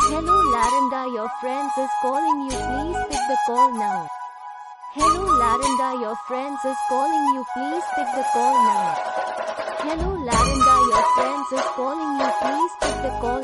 Hello Laranda, your friends is calling you, please pick the call now. Hello Laranda, your friends is calling you, please pick the call now. Hello Laranda, your friends is calling you, please pick the call